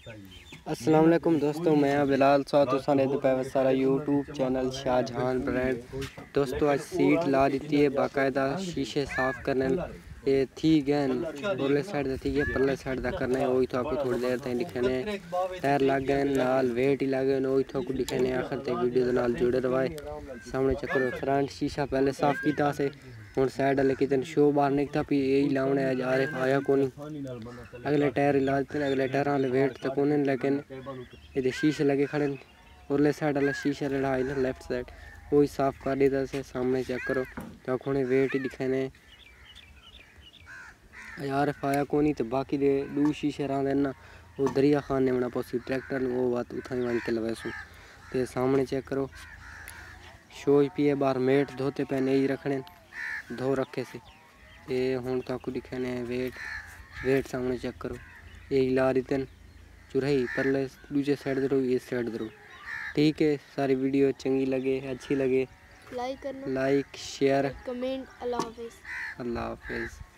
अस्सलाम वालेकुम दोस्तों, मैं बिलाल साथ सारा यूट्यूब चैनल शाहजहान ब्रांड। दोस्तों आज सीट ला दी है बाकायदा शीशे साफ करने ये थी गैन उरले साइड दा थी है परले साइड दा करना है। वही तो आपको थोड़ी देर तक दिखाने टायर लग गए नाल वेट ही लग गए। वही तो आपको दिखाने आखिर तक वीडियो दे नाल जुड़े रहे। सामने चक्कर फ्रंट शीशा पहले साफ किया से हुन साइड वाले कितने शो बाहर निकता पी यही लाने आज आया कोनी। अगले टायर ला दिते अगले टायर वाले वेट तक कोने लेकिन ये शीशे लगे खड़े उरले साइड वाला शीशा लड़ा है लेफ्ट साइड वही साफ कर दिया से। सामने चेक करो तो खुणे वेट ही दिखाने यार आया कोनी तो बाकी दे दू शीशे रहा ना वो दरिया खाने बना पोसी ट्रैक्टर वो बात उठाई वन के लवैसू ते सामने चेक करो शोज पिए बाहर मेट धोते पे नहीं रखने धो रखे से ये हूँ तो आपको दिखाने वेट सामने चेक करो ये ला रितन चुराई परले दूसरे साइड दरो इस साइड दरो। ठीक है, सारी वीडियो चंगी लगे अच्छी लगे लाइक शेयर कमेंट। अल्लाह हाफिज़। अल्लाह हाफिज़।